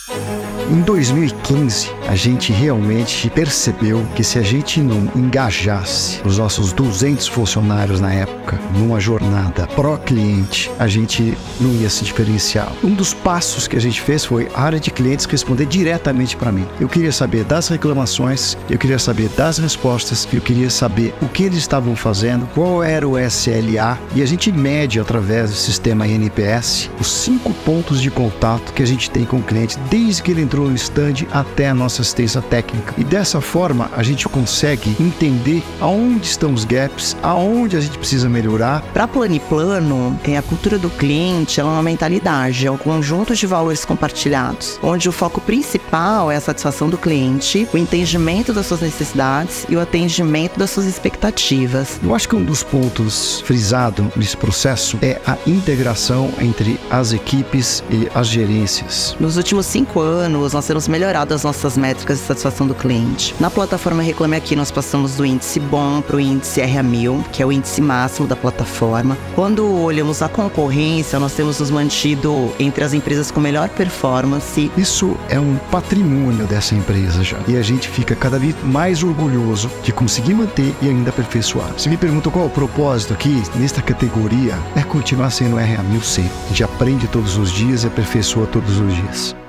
Em 2015, a gente realmente percebeu que se a gente não engajasse os nossos 200 funcionários na época numa jornada pró-cliente, a gente não ia se diferenciar. Um dos passos que a gente fez foi a área de clientes responder diretamente para mim. Eu queria saber das reclamações, eu queria saber das respostas, eu queria saber o que eles estavam fazendo, qual era o SLA, e a gente mede através do sistema NPS os 5 pontos de contato que a gente tem com o cliente desde que ele entrou no stand até a nossa assistência técnica. E dessa forma a gente consegue entender aonde estão os gaps, aonde a gente precisa melhorar. Para Planiplano, a cultura do cliente é uma mentalidade, é um conjunto de valores compartilhados, onde o foco principal é a satisfação do cliente, o entendimento das suas necessidades e o atendimento das suas expectativas. Eu acho que um dos pontos frisado nesse processo é a integração entre as equipes e as gerências. Nos últimos 5 anos, nós temos melhorado as nossas métricas de satisfação do cliente. Na plataforma Reclame Aqui, nós passamos do índice bom para o índice RA1000, que é o índice máximo da plataforma. Quando olhamos a concorrência, nós temos nos mantido entre as empresas com melhor performance. Isso é um patrimônio dessa empresa já. E a gente fica cada vez mais orgulhoso de conseguir manter e ainda aperfeiçoar. Se me perguntam qual é o propósito aqui, nesta categoria, é continuar sendo RA1000 sempre. A gente aprende todos os dias e aperfeiçoa todos os dias.